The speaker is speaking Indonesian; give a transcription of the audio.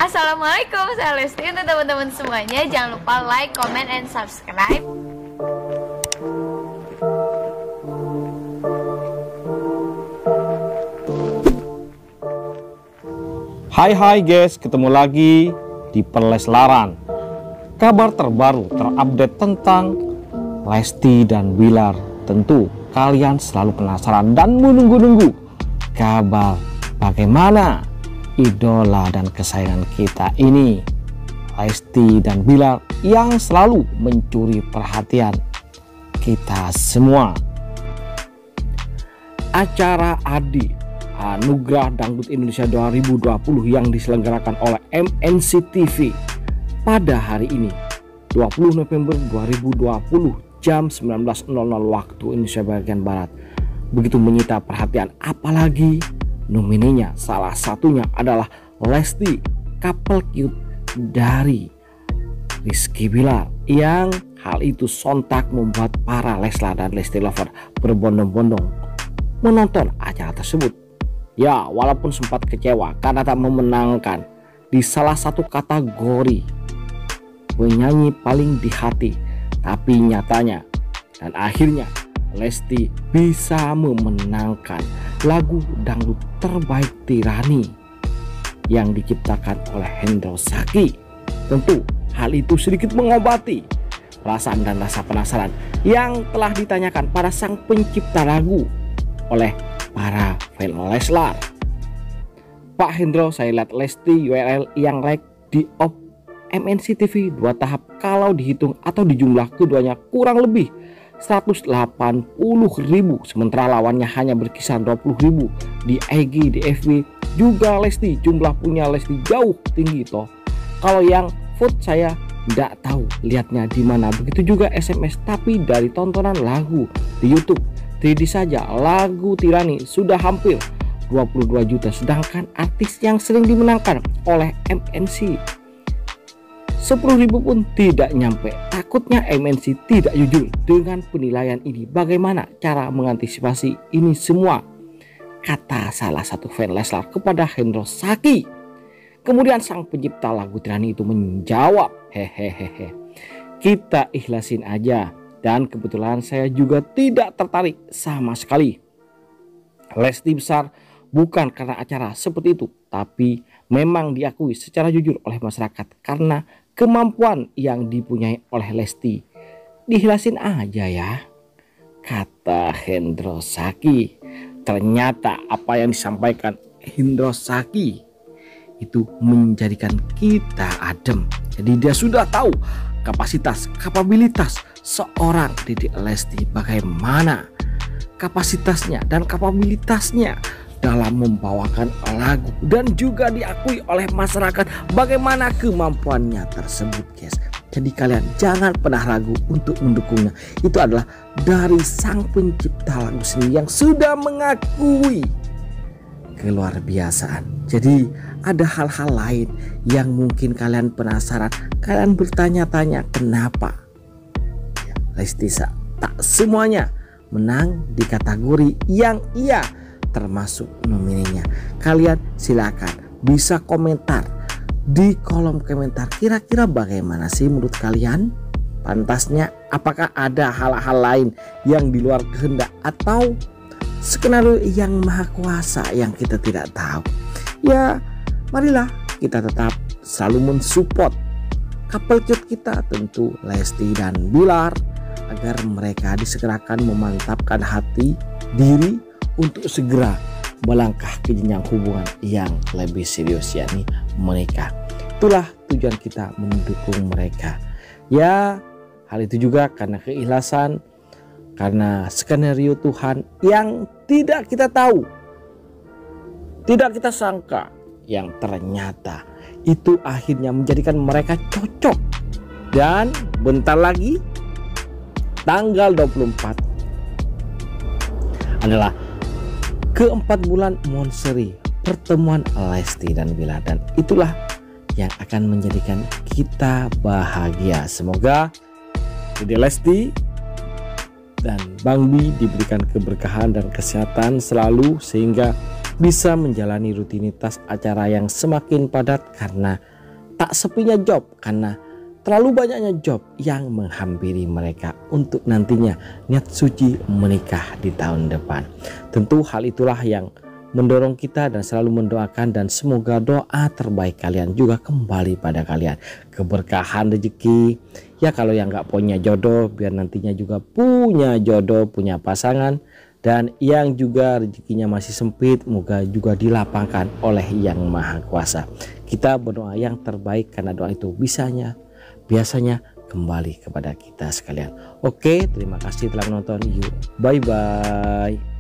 Assalamualaikum, saya Lesti. Untuk teman-teman semuanya, jangan lupa like, comment, and subscribe. Hai guys, ketemu lagi di Perleslaran. Kabar terbaru terupdate tentang Lesti dan Bilar. Tentu kalian selalu penasaran dan menunggu-nunggu kabar bagaimana idola dan kesayangan kita ini, Lesti dan Bilar, yang selalu mencuri perhatian kita semua. Acara ADI Anugerah Dangdut Indonesia 2020 yang diselenggarakan oleh MNC TV pada hari ini 20 November 2020 jam 19.00 waktu Indonesia bagian Barat begitu menyita perhatian, apalagi nomininya salah satunya adalah Lesti, couple cute dari Rizky Bilar, yang hal itu sontak membuat para Leslar dan Lesti lover berbondong-bondong menonton acara tersebut. Ya, walaupun sempat kecewa karena tak memenangkan di salah satu kategori penyanyi paling di hati, tapi nyatanya dan akhirnya Lesti bisa memenangkan lagu dangdut terbaik Tirani yang diciptakan oleh Hendro Saki. Tentu hal itu sedikit mengobati perasaan dan rasa penasaran yang telah ditanyakan pada sang pencipta lagu oleh para fan Leslar. Pak Hendro, saya lihat Lesti URL yang like di op MNC TV 2 tahap kalau dihitung atau dijumlah keduanya kurang lebih 180.000, sementara lawannya hanya berkisar 20.000 di IG, di FB. Juga Lesti, jumlah punya Lesti jauh tinggi toh. Kalau yang vote saya tidak tahu lihatnya di mana. Begitu juga SMS, tapi dari tontonan lagu di YouTube 3D saja lagu Tirani sudah hampir 22 juta, sedangkan artis yang sering dimenangkan oleh MNC 10.000 pun tidak nyampe. Takutnya MNC tidak jujur dengan penilaian ini. Bagaimana cara mengantisipasi ini semua? Kata salah satu fan Leslar kepada Hendro Saki. Kemudian sang pencipta lagu Tirani itu menjawab, hehehe, kita ikhlasin aja. Dan kebetulan saya juga tidak tertarik sama sekali. Lesti besar bukan karena acara seperti itu, tapi memang diakui secara jujur oleh masyarakat karena kemampuan yang dipunyai oleh Lesti. Dihilasin aja ya, kata Hendro Saki. Ternyata apa yang disampaikan Hendro Saki itu menjadikan kita adem. Jadi dia sudah tahu kapasitas, kapabilitas seorang Dede Lesti, bagaimana kapasitasnya dan kapabilitasnya dalam membawakan lagu, dan juga diakui oleh masyarakat bagaimana kemampuannya tersebut, guys. Jadi kalian jangan pernah ragu untuk mendukungnya. Itu adalah dari sang pencipta lagu sendiri yang sudah mengakui keluar biasaan. Jadi ada hal-hal lain yang mungkin kalian penasaran, kalian bertanya-tanya kenapa ya, Lesti tak semuanya menang di kategori yang ia termasuk nomininya. Kalian silakan bisa komentar di kolom komentar, kira-kira bagaimana sih menurut kalian pantasnya? Apakah ada hal-hal lain yang di luar kehendak atau skenario yang maha kuasa yang kita tidak tahu? Ya, marilah kita tetap selalu mensupport couple cute kita, tentu Lesti dan Bilar, agar mereka disegerakan memantapkan hati diri untuk segera melangkah ke jenjang hubungan yang lebih serius, yakni menikah. Itulah tujuan kita mendukung mereka. Ya, hal itu juga karena keikhlasan, karena skenario Tuhan yang tidak kita tahu, tidak kita sangka, yang ternyata itu akhirnya menjadikan mereka cocok. Dan bentar lagi tanggal 24 adalah keempat bulan Monseri, pertemuan Lesti dan Bilar, dan itulah yang akan menjadikan kita bahagia. Semoga Dede Lesti dan Bang Bi diberikan keberkahan dan kesehatan selalu sehingga bisa menjalani rutinitas acara yang semakin padat karena tak sepinya job, karena terlalu banyaknya job yang menghampiri mereka untuk nantinya niat suci menikah di tahun depan. Tentu hal itulah yang mendorong kita dan selalu mendoakan, dan semoga doa terbaik kalian juga kembali pada kalian. Keberkahan rezeki ya, kalau yang nggak punya jodoh biar nantinya juga punya jodoh, punya pasangan. Dan yang juga rezekinya masih sempit, moga juga dilapangkan oleh Yang Maha Kuasa. Kita berdoa yang terbaik karena doa itu biasanya kembali kepada kita sekalian. Oke, terima kasih telah menonton. Yuk, bye bye.